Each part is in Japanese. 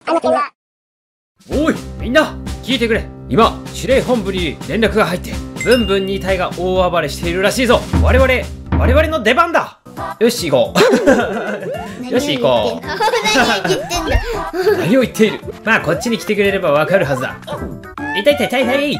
おいみんな聞いてくれ。今司令本部に連絡が入ってブンブン2体が大暴れしているらしいぞ。我々の出番だ。よし行こうよし行こう。何を言っている。まあこっちに来てくれればわかるはずだ。痛いとりあ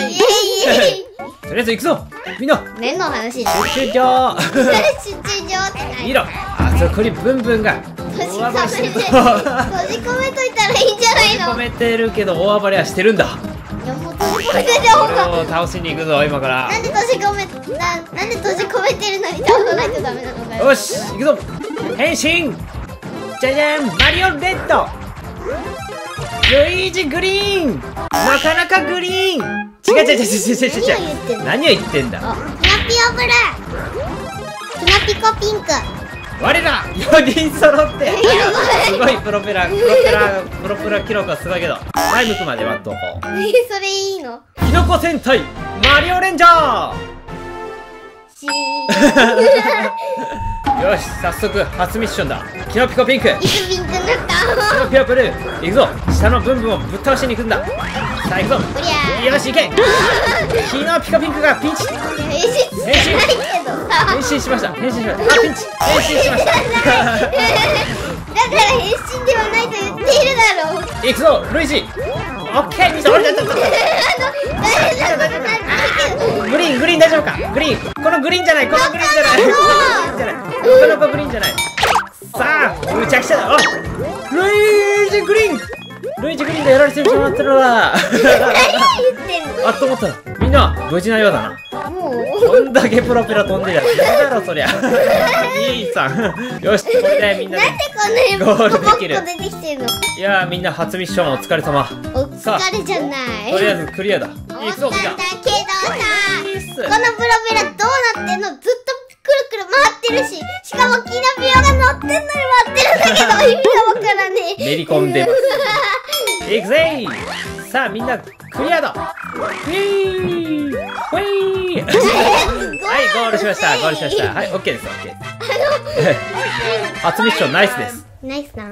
えず行くぞみんな。 何の話だ。 集中場集中場って何。 見ろ、あそこにブンブンが閉じ込めといたらいいんじゃないの。 閉じ込めてるけど大暴れはしてるんだ。 いやもう閉じ込めてた方これが。 を倒しに行くぞ今から。 なんで閉じ込めてるのに倒さないとダメなのかよ。 よし行くぞ。変身じゃじゃん、マリオレッド、ルイージグリーン、なかなかグリーン。違う何を言ってんだ。 キナピオブルー、キナピコピンク。 我ら4人揃ってすごいプロペラ記録はすごいけど、タイムクまで待っとこう。 それいいの。 キノコ戦隊マリオレンジャーよし早速初ミッションだ。キノピコピンク、 いつピンクになった。 キノピオブルー、行くぞ。下のブンブンをぶっ倒しに行くんだ。さあ行くぞ。 おりゃよし行け。キノピコピンクがピンチ。 変身してないけどさ。 変身しました。変身しました。あ、ピンチ。変身しました。 だから変身ではないと言っているだろう。 行くぞルイージ。オッケー、ミス。俺だった。グリーン大丈夫か。グリーン、このグリーンじゃない、このグリーンじゃない、このグリーンじゃない。さあむちゃくちゃだ。あ、ルイージグリーンがやられてしまったのだ。 何言ってんの。 あっと思ったらみんな無事なようだな。 もうこんだけプロペラ飛んでりゃだろそりゃ。いいさん。よし、これでみんななんでこんなにゴールできる。 ポコポコ出てきてんの。 いやーみんな初ミッションお疲れ様。 お疲れじゃない。 とりあえずクリアだ。 思行くぞみんな。 ったんだけどさ、このプロペラどうなってんの。ずっとくるくる回ってるし、しかもキノピオが乗ってんのに回ってるんだけど意味がわからねえ。 めり込んでます。行くぜー。さあみんなクリアだ。はいゴールしました。はい OK です。 OK です。初ミッションナイスです。 ナイスなん。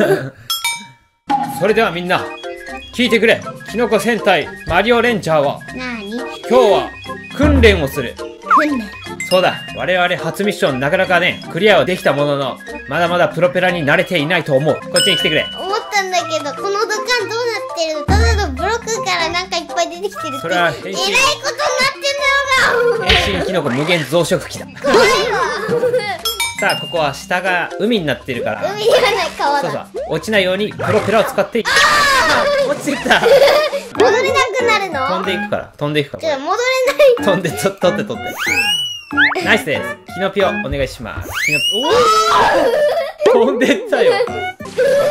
それではみんな聞いてくれ。キノコ戦隊マリオレンジャーはなに。 今日は訓練をする。 訓練。 そうだ、我々初ミッションなかなかねクリアはできたものの、まだまだプロペラに慣れていないと思う。こっちに来てくれ。 思ったんだけど、この土管どうなってるの。ただのブロックからなんかいっぱい出てきてるって。 それは変身えらいことになってんだよな。 変身キノコ無限増殖器だ。 怖いわ。 さあここは下が海になってるから、 海じゃない川だ。 そうそう落ちないようにプロペラを使って落ちてきた。 戻れなくなるの。 飛んでいくからちょっと戻れない。 飛んで取ってナイスです。キノピオお願いします。キノピオ、おお飛んでったよ。 取れない。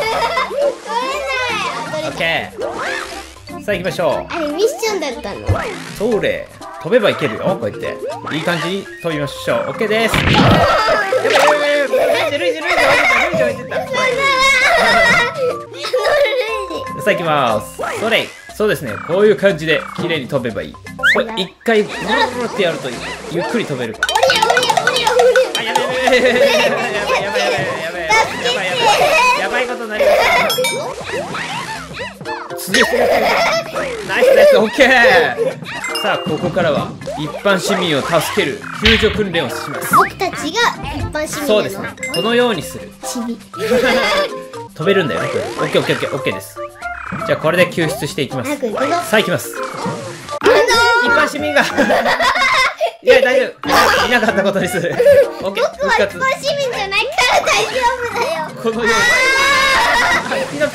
オッケー。さあ行きましょあれミッションだったの。 う。それ飛べばいけるよ。こうやっていい感じに飛びましょう。オッケーです。やばいルイージ置いてた。さあ行きます。そうですね、こういう感じで綺麗に飛べばいい。これ一回ブルブルってやるとゆっくり飛べる。あ、やばいことになりました。すげえナイスオッケー。さあここからは一般市民を助ける救助訓練をします。 僕たちが一般市民なの。 そうですね、このようにする。 市民。 飛べるんだよ。オッケーです。じゃあこれで救出していきます。 早く行くぞ。 さあ行きます。一般市民がいや大丈夫、いなかったことにする。オッケー、 僕は一般市民じゃないから大丈夫だよ。 このように何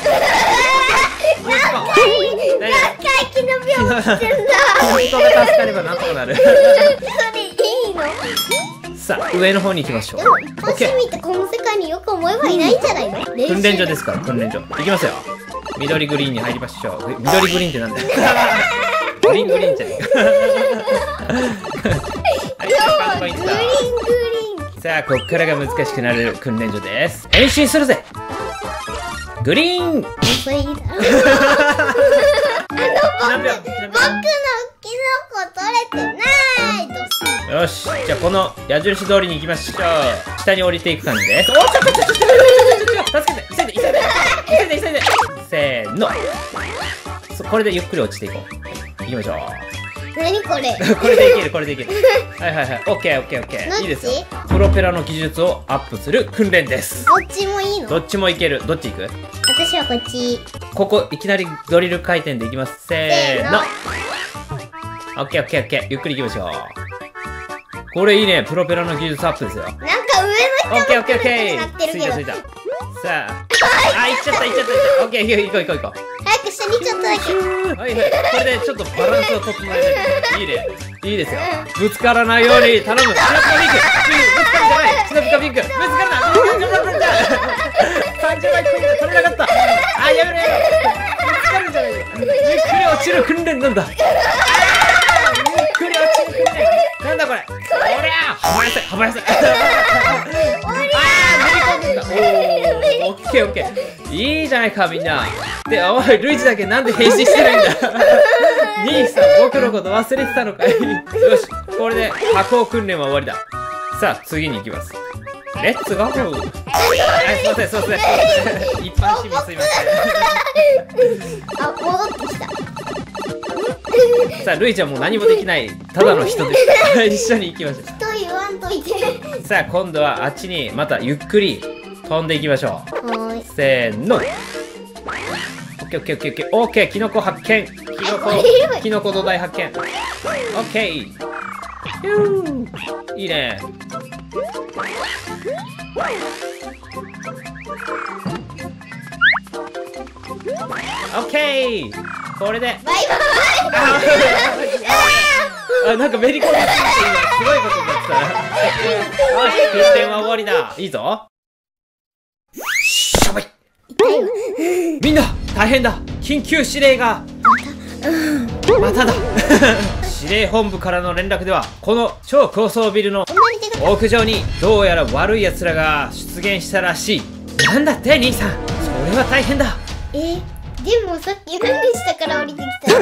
回キノピオ落ちてんだ。 人が助かればなんとかなる。 それいいの。 さあ上の方に行きましょう。 でも一般市民ってこの世界によく思えばいないんじゃないの。 訓練所ですから。行きますよ。緑グリーンに入りましょう。緑グリーンってなんだよ。グリーンじゃねえか。 グリーン。 さあこっからが難しくなる訓練所です。変身するぜ。グリーン。 僕のキノコ取れてないと。 よし、じゃあこの矢印通りに行きましょう。下に降りていく感じです。おっ、助けて、急いで。 ーの。これでゆっくり落ちていこう。行きましょう。 何これこれでいける、これでいける。はいはいはい。オッケーオッケーオッケー。いいですよ。プロペラの技術をアップする訓練です。 どっちもいいの？ どっちもいける。どっち行く？ 私はこっち。 ここ、いきなりドリル回転でいきます。せーの。オッケーオッケーオッケー。ゆっくり行きましょう。これいいね。プロペラの技術アップですよ。 なんか上のオッケーオッケーオッケ人がくるくるなってー。 るけど。 ついた。さあ。あ、行っちゃった行っちゃった。オッケー、行こう行こう行こう。 早く下にちょっとだけ。 はいはい。これでちょっとバランスを整えて。いいね。いいですよ。ぶつからないように頼む。シナピカピンク。ぶつかるんじゃない。シナピカピンク。ぶつかるな。30枚取れなかった。あ、やめろやめろ。ぶつかるんじゃない。ゆっくり落ちる訓練なんだ。ゆっくり落ちる訓練。なんだこれ。おりゃー。はばやせ。はばやせ。オッケーオッケー。いいじゃないかみんな。で、おいルイージだけなんで変身してないんだ。兄さん僕のこと忘れてたのかい。よし、これで箱訓練は終わりだ。さあ次に行きます。レッツゴー。はい、すいませんすいません。一般市民すいまあ、戻ってきた。 せん。さあルイージはもう何もできないただの人です。一緒に行きましょう。 人言わんといて。 さあ今度はあっちにまたゆっくり飛んでいきましょう。せーの。オッケーオッケーオッケーオッケー。オッケー、キノコ発見。キノコ土台発見。オッケー。いいね。オッケー。これで。 バイバイ。 あ、なんかめり込みすぎて今すごいことになってた。よし、訓練は終わりだ。いいぞ。しょぼい。みんな大変だ。緊急指令がまただ。指令本部からの連絡ではこの超高層ビルの屋上にどうやら悪い奴らが出現したらしい。なんだって兄さん、それは大変だ。 でもさっき何したから降りてきたの？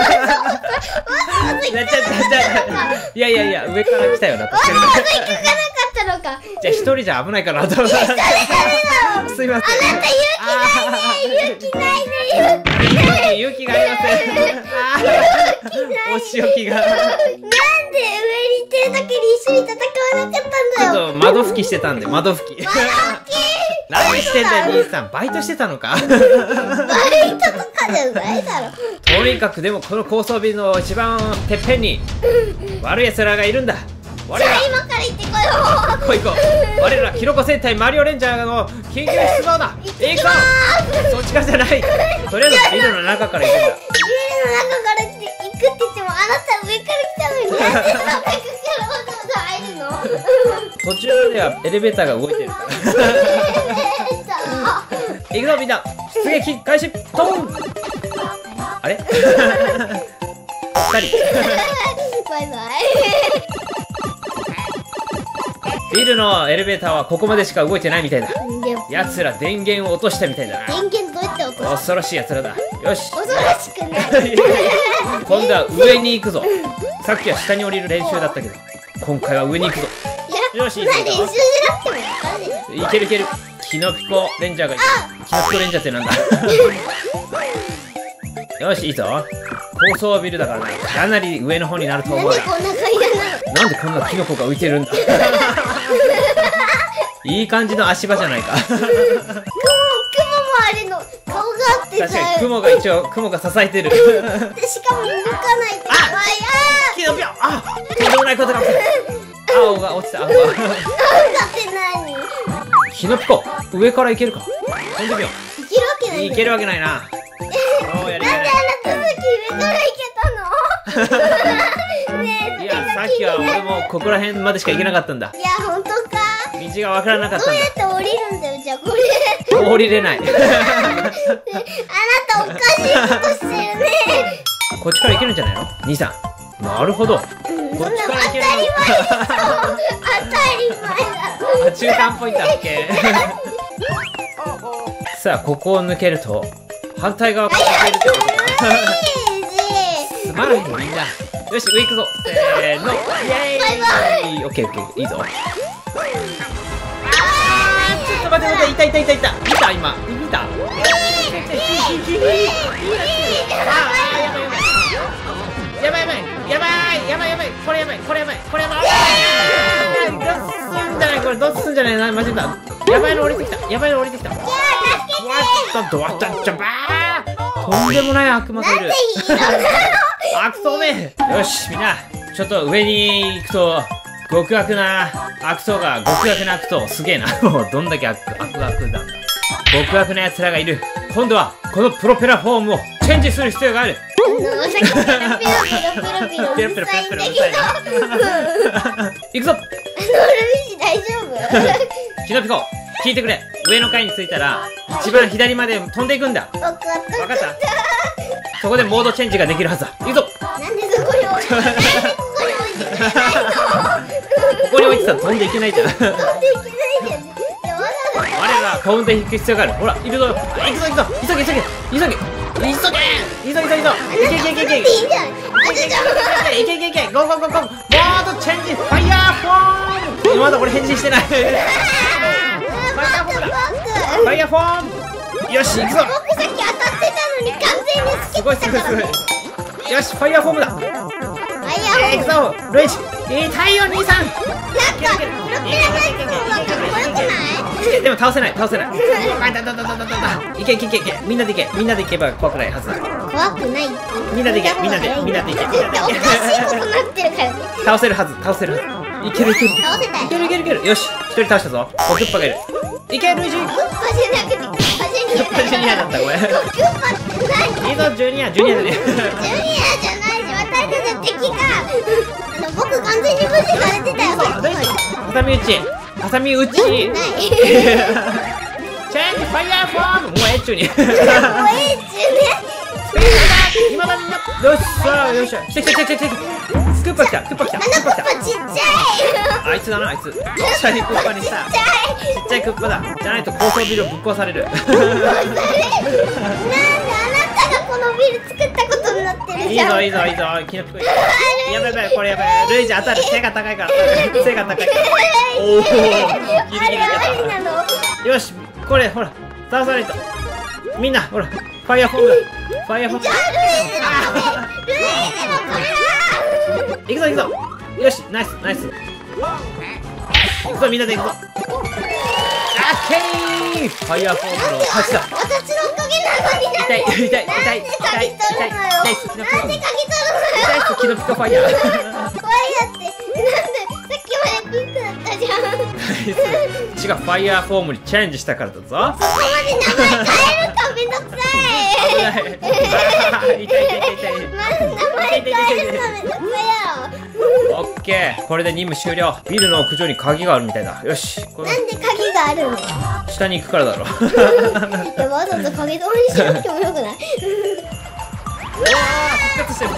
いやいやいや、上から来たよな。確かに。 行かなかったのか。 じゃあ一人じゃ危ないかなと思って。すいません。 あなた勇気ないね。 勇気がありません。お仕置きが。 なんで上にいてるだけに一緒に戦わなかったんだよ。 ちょっと窓拭きしてたんで、窓拭き。何してんだよ兄さん、バイトしてたのか。 バイトとかじゃないだろ。 とにかくでもこの高層ビルの一番てっぺんに悪い奴らがいるんだ。我ら今から行ってこよう。 行こう。我らキノコ戦隊マリオレンジャーの緊急出動だ。行くぞ。そっちからじゃない。とりあえずビルの中から行くんだ。 ビルの中から行くって言ってもあなた上から来たのになんでそんな中からわざわざ入るの？ 途中ではエレベーターが動いてるから。行くぞみんな、出撃開始。トン。あれ？2人。 バイバイ。 ビルのエレベーターはここまでしか動いてないみたいだ。 でも奴ら電源を落としたみたいだな。 電源どうやって落とす？ 恐ろしい奴らだ。よし。 恐ろしくない。 今度は上に行くぞ。さっきは下に降りる練習だったけど、今回は上に行くぞ。よし、 練習じゃなくても分かるでしょ。 いけるいける。キノピコレンジャーがいる。キノピコレンジャーってなんだ。よし、いいぞ。高層ビルだからな、かなり上の方になると思う。 なんでこんな階段なの？ なんでこんなキノコが浮いてるんだ。いい感じの足場じゃないか。 雲もあれの顔があってさ。 確かに雲が支えてる。 でしかも動かないと怖い。 キノピオ、とんでもないことが起きた。青が落ちた。青が。 なんだって何？ キノピコ、上から行けるか。飛んでみよいけるわけない。 う。行けるわけないな。 なんであなたさっき上から行けたの？ねえ、 いや、さっきは俺もここら辺までしか行けなかったんだ。 いや、ほんとか。 道がわからなかったんどうやって降りるんだよ、じゃあこれ。 だ。降りれない。 あなたおかしいことしてるね。 こっちから行けるんじゃないの兄さん。なるほど。こっちから行けるの。 当たり前だろ。 中間ポイントだっけ。さあ、ここを抜けると反対側から抜けるってことだ。すまないよみんな。よし、上行くぞ。せーの、イエーイ。オッケーオッケー、いいぞ。ちょっと待って待って、いた。見た今。見た。 やばいこれやばいどうすんじゃない間違えた。やばいの降りてきたわっとドアッチャバーとんでもない悪魔がいる。悪党め。よしみんなちょっと上に行くと極悪な悪党が極悪な悪党すげえな。もうどんだけ悪なんだ。極悪な奴らがいる。今度はこのプロペラフォームをチェンジする必要がある。 さっきからペロペロうるさいんだけど行くぞ。 ルビー大丈夫？ キノピコ聞いてくれ。上の階に着いたら一番左まで飛んでいくんだ。 分かった。 そこでモードチェンジができるはずだ。行くぞ。 なんでそこに置いてないの？ ここに置いてたら飛んでいけないじゃん。 飛んでいけないじゃん。 我ら飛んでいく必要がある。ほらいるぞ。行くぞ急げ。いけゴーゴーモードチェンジファイヤーフォーム。まだ俺返事してない。ファイヤーフォーム。よし行くぞ。 僕さっき当たってたのに完全にすごいよしファイヤーフォームだ。行くぞルイージ。太陽兄さん。でも倒せない。いけみんなで行けば怖くないはずだ。 怖くない。 みんなで行け。 おかしいことなってるからね。 倒せるはず。いける。 倒せたよ。 よし一人倒したぞ。コクッパがいる。いけルイージ。 クッパじゃなくてクッパジュニアだったこれ。 クッパって何？ いいぞジュニアだね。 ジュニアじゃないし私たちの敵が僕完全に無視されてたよ。 挟み撃ち。チェンジファイヤーフォーム。もうエッチュに。今だみんな。よっしゃ。来て。スクッパ来た。 ちっちゃい。 あいつだなあいつ。ちっちゃいクッパにした。ちっちゃいクッパだ。じゃないと高層ビルぶっ壊される。 なんであなたがこのビル作ったことになってるじゃん。 いいぞキノピコ。やばいこれやばい。ルイージ当たる。背が高いから。おおギリギリだ。よしこれほら倒さないと。みんなほらファイヤーフォームだ。行くぞよしナイス。行くぞみんなで行くぞ。オッケーファイヤーフォームの勝ちだ。 私のおかげなのに。 痛い。 なんで鍵取るのよ。 キノピコファイヤー。 ファイヤーってなんでさっきまでピンクだったじゃん。 違うファイヤーフォームにチャレンジしたからだぞ。 そこまで名前変えるかめんどくさい。 痛い。 まず名前変えるかめんどくさいやろ。 オッケーこれで任務終了。ビルの屋上に鍵があるみたいだ。よしなんで鍵があるの？ 下に行くからだろ。 わざと鍵通りしなくてもよくない？ 復活してる。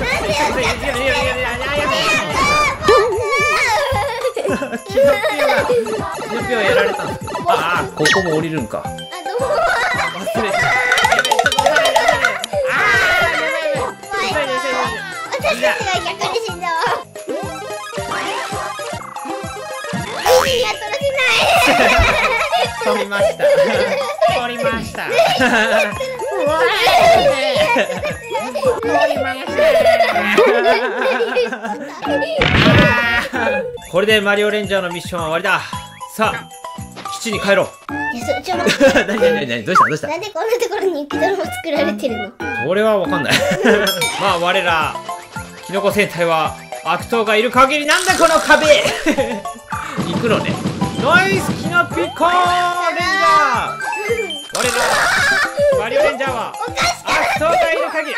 キノピオやられた。ここも降りるんか。忘れた。 私たちが逆に死んだわ。海には取らせない。 取りました。これでマリオレンジャーのミッションは終わりだ。さあ基地に帰ろう。 ちょっと待って。 何どうしたなんでこんなところに雪だるま作られてるの？ 俺はわかんない。まあ我らキノコ戦隊は悪党がいる限りなんだこの壁。行くのね。ナイスキノピコレンジャー。我らマリオレンジャーは悪党がいる限り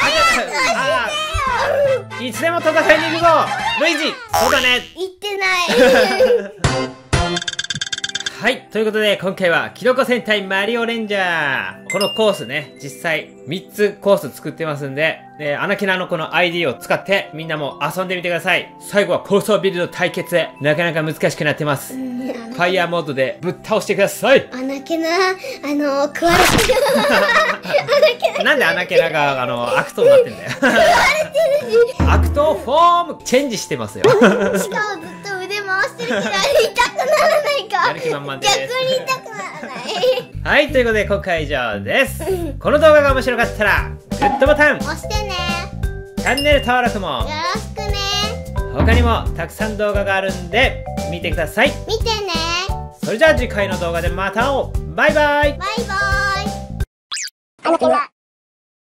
いつでも戦いに行くぞルイージ。そうだね。 言ってない。 はい。ということで、今回は、キノコ戦隊マリオレンジャー。このコースね、実際、3つコース作ってますんで、アナキナのこの ID を使って、みんなも遊んでみてください。最後は高層ビルの対決。なかなか難しくなってます。ファイヤーモードでぶっ倒してください。 アナケナ、食われてる。 なんでアナケナが、悪党になってんだよ。 食われてるし。 悪党フォームチェンジしてますよ。 しかもずっと腕回して痛くならないか。 やる気満々です。 逆に痛くならない。 はい、ということで今回は以上です。この動画が面白かったらグッドボタン押してね。 チャンネル登録もよろしくね。 他にもたくさん動画があるんで見てください。 見てね。 それじゃあ次回の動画でまた会おう。バイバイ。 バイバイ。